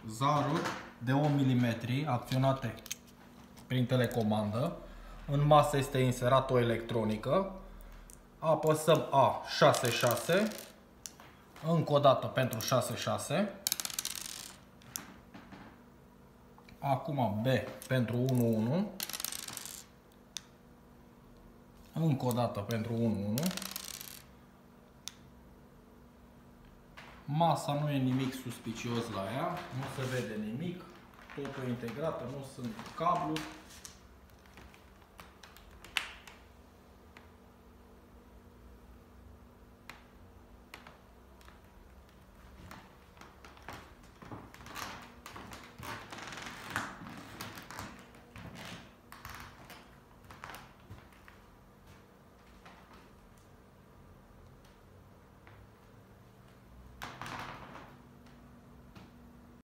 zaruri de 1 mm acționate prin telecomandă. În masă este inserată o electronică. Apăsăm A66, încă o dată pentru 6-6. Acum B pentru 1-1. Încă o dată pentru 1-1. Masa nu e nimic suspicios la ea, nu se vede nimic, totul e integrată, nu sunt cabluri.